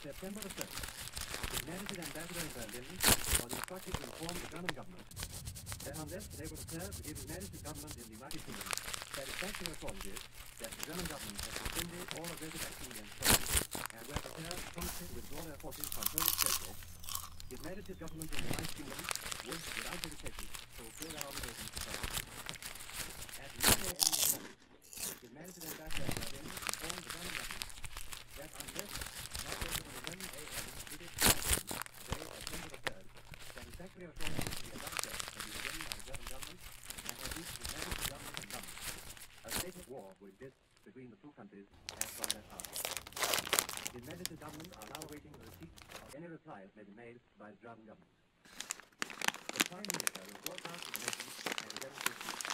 September the 1st, His Majesty's ambassador in Berlin was instructed to inform the German government that unless they were prepared to give His Majesty's government in the United Kingdom satisfactory assurances that the German government has suspended all aggressive action against Poland and were prepared to promptly withdraw their forces from Polish territory, His Majesty's government in the United Kingdom would, without hesitation, fulfill their obligations to Poland. At 9 a.m. this morning, His Majesty's ambassador in Berlin informed the German government that unless not later than 11 a.m. British time, day September the 3rd, satisfactory assurances to the above said had been given by the German government and had reached His Majesty's government in London, a state of war would exist between the two countries as from that hour. His Majesty's government are now awaiting the receipt of any replies may be made by the German government. The Prime Minister will broadcast the nation at 11:15.